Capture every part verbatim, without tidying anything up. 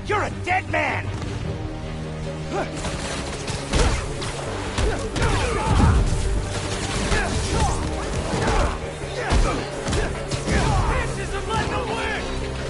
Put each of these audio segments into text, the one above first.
You're a dead man! Fascism led the way!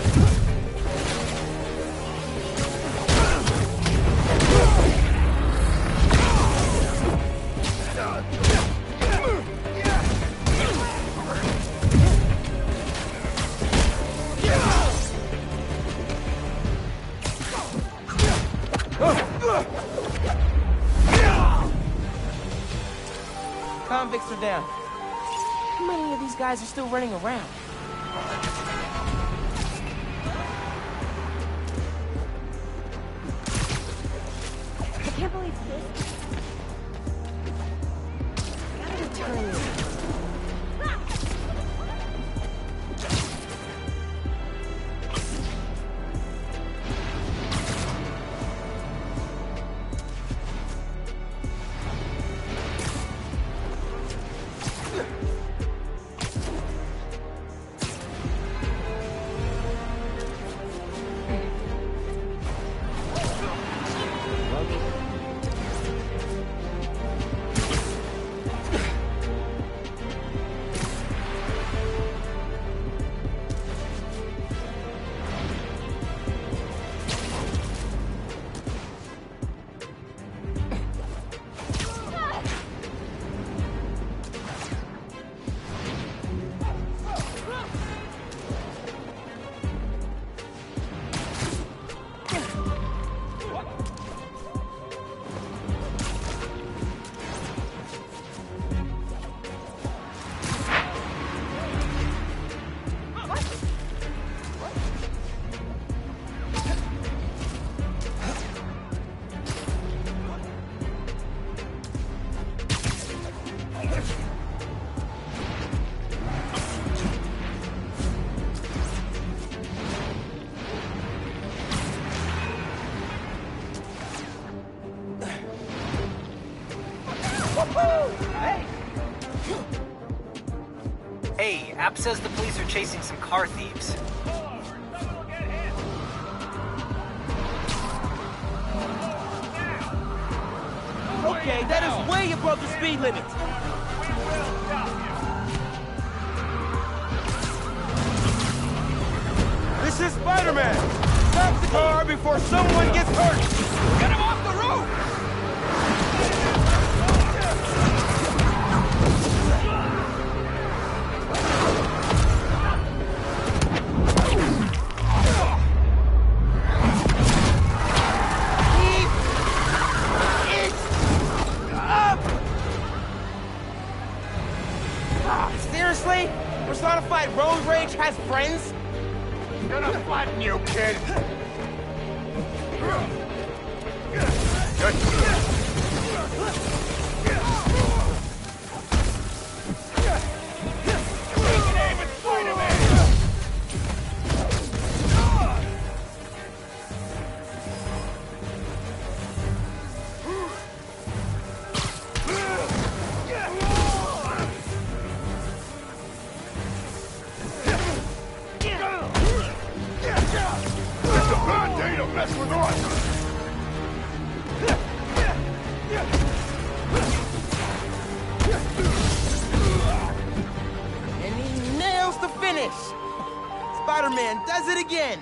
Convicts are down. How many of these guys are still running around? I can't believe this. I gotta return this. Hey, App says the police are chasing some car thieves. Okay, that is way above the speed limit. This is Spider-Man. Stop the car before someone gets hurt. Get him off the roof! Seriously? Personified road rage has friends? Gonna flatten you, kid! Take an aim at Spider-Man! It's a bad day to mess with us! And he nails the finish! Spider-Man does it again!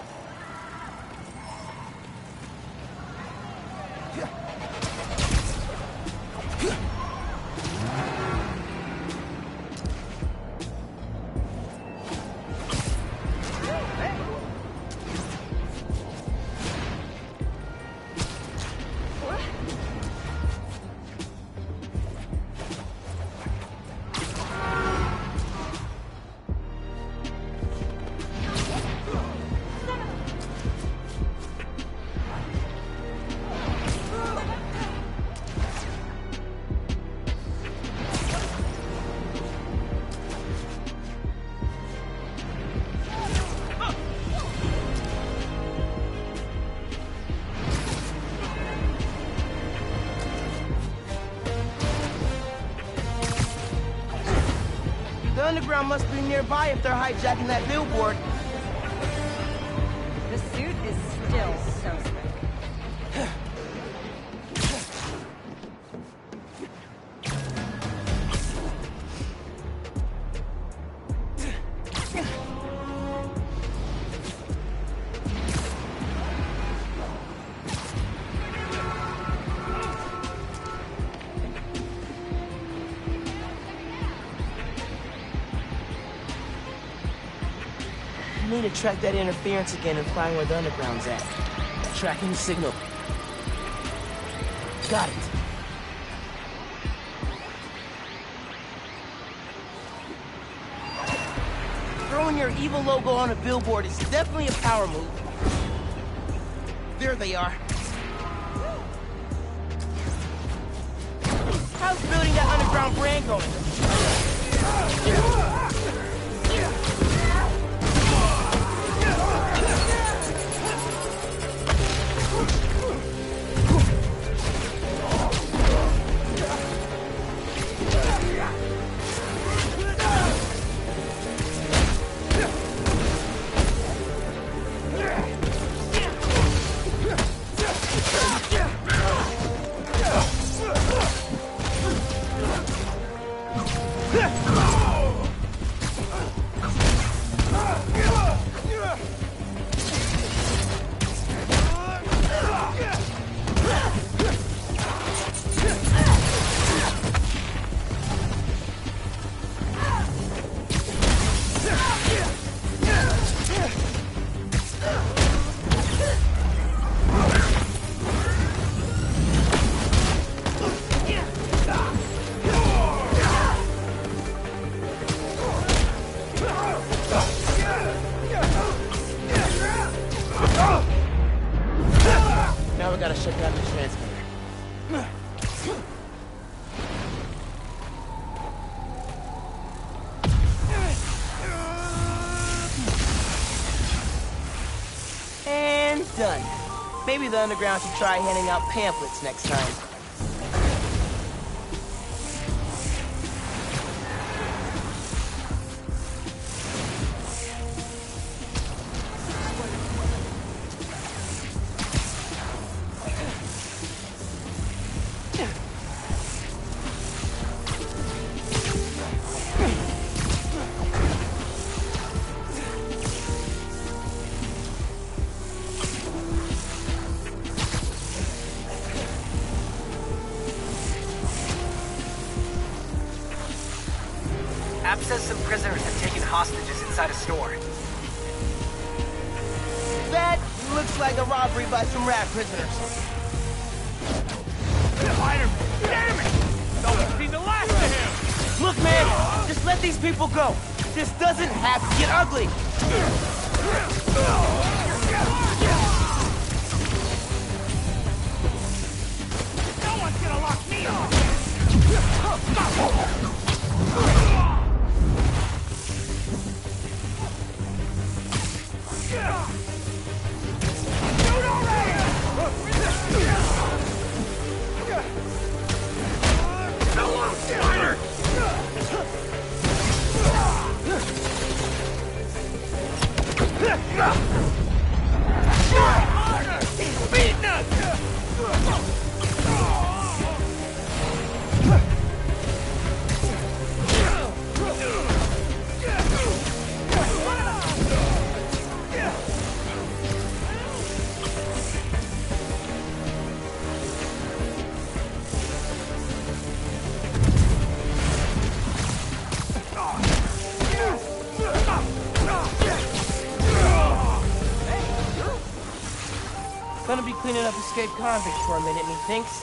The underground must be nearby if they're hijacking that billboard. The suit is still need to track that interference again and find where the underground's at. Tracking the signal. Got it. Throwing your evil logo on a billboard is definitely a power move. There they are. How's building that underground brand going? Now we gotta shut down the transmitter. And done. Maybe the underground should try handing out pamphlets next time. App says some prisoners have taken hostages inside a store. That looks like a robbery by some rat prisoners. Spider-Man! Damn it! No one's seen the last of him! Look, man, just let these people go. This doesn't have to get ugly. No one's gonna lock me up! Gonna be cleaning up escaped convicts for a minute, methinks.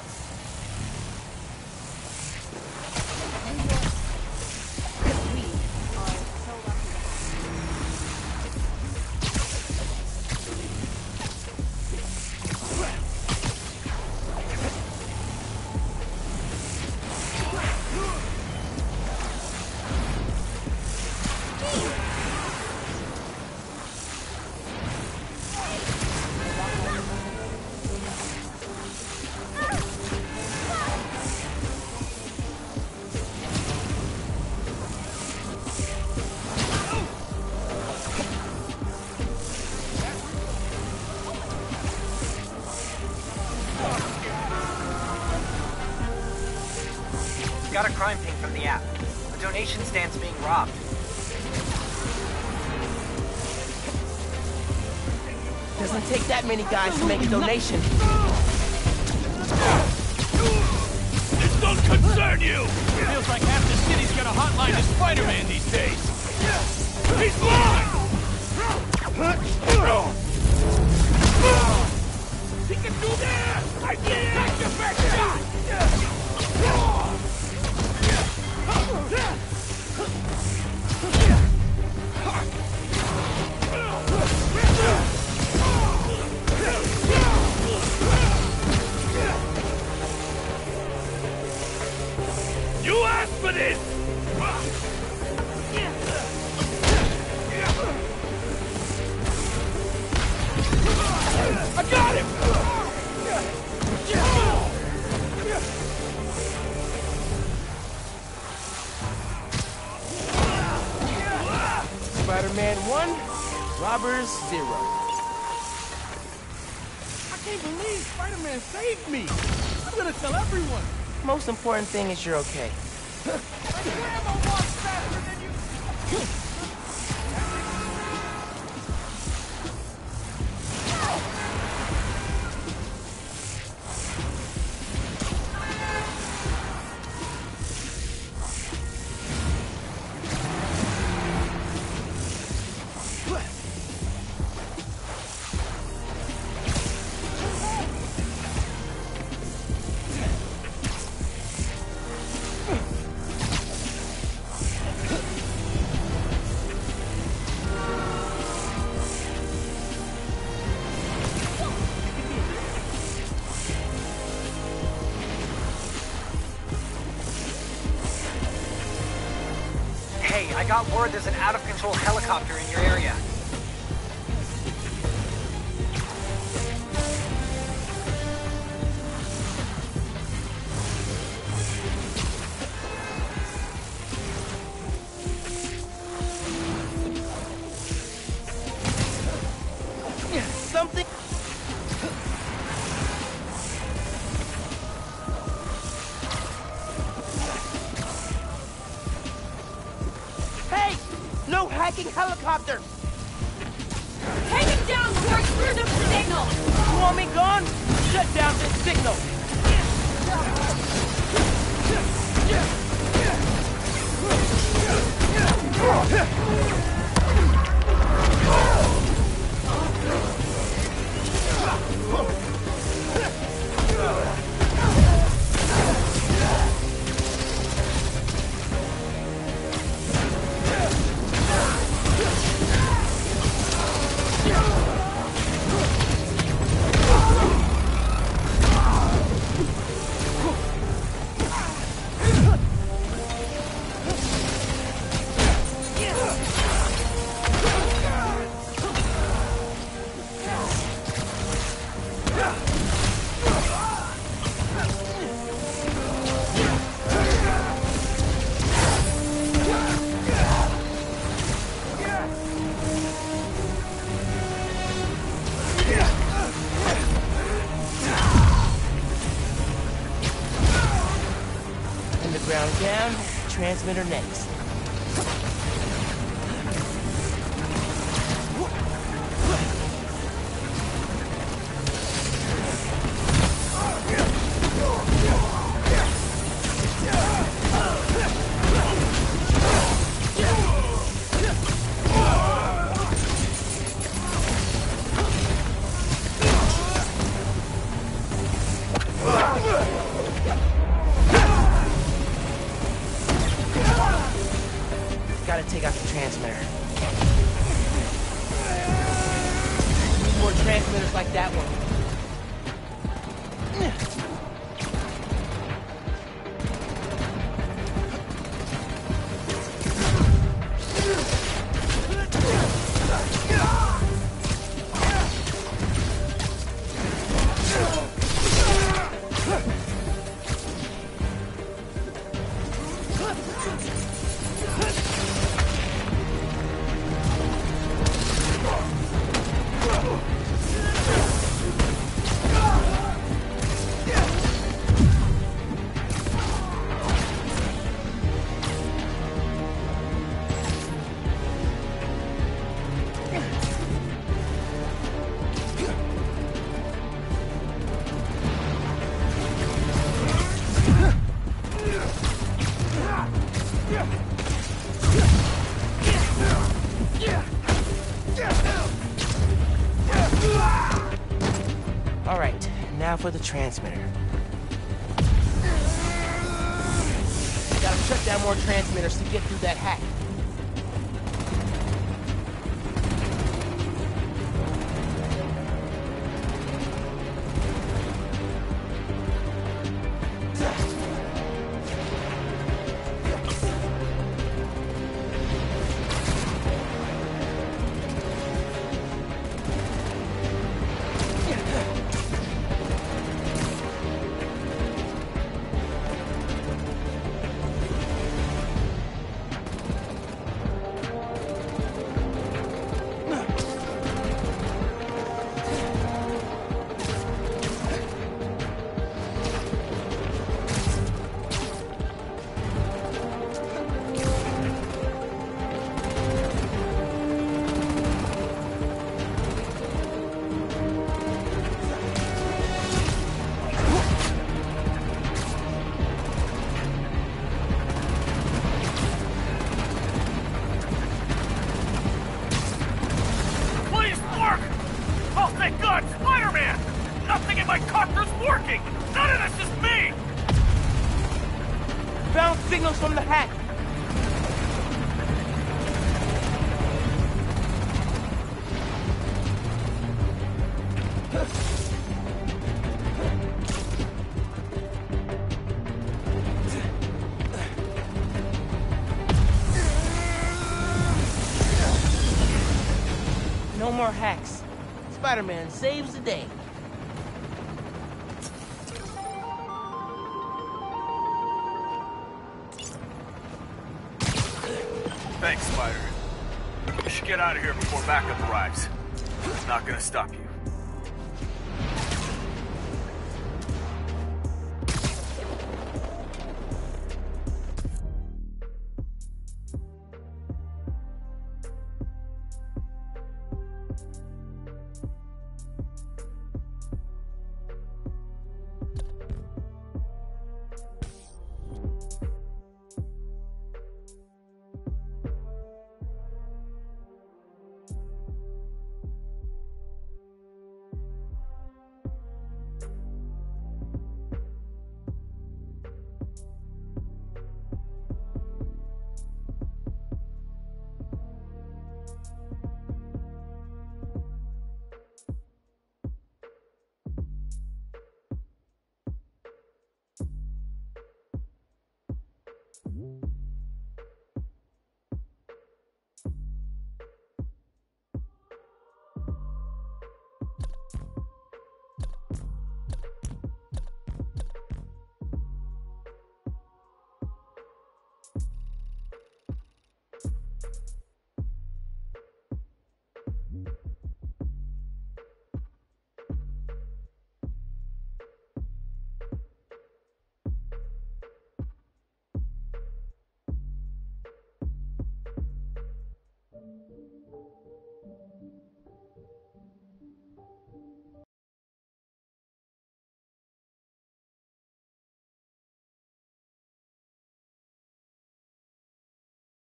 Got a crime ping from the app. A donation stand's being robbed. Doesn't take that many guys to make a donation. This don't concern you! Feels like half the city's got a hotline to Spider-Man these days. He's mine! He can do that! I did! Take your back shot! You asked for this! I got him! Spider-Man one, robbers zero. I can't believe Spider-Man saved me! I'm gonna tell everyone! Most important thing is you're okay. My grandma walks faster than you! Hey, I got word there's an out-of-control helicopter in your area. Something... Hey! No hacking helicopters! Take him down before I screw the signal! You want me gone? Shut down this signal! Underground down, transmitter next. Gotta take out the transmitter. Need more transmitters like that one. All right, now for the transmitter. Gotta shut down more transmitters to get through that hack. Found signals from the hack. No more hacks. Spider-Man saves the day. Thanks, Spider. You should get out of here before backup arrives. It's not gonna stop you.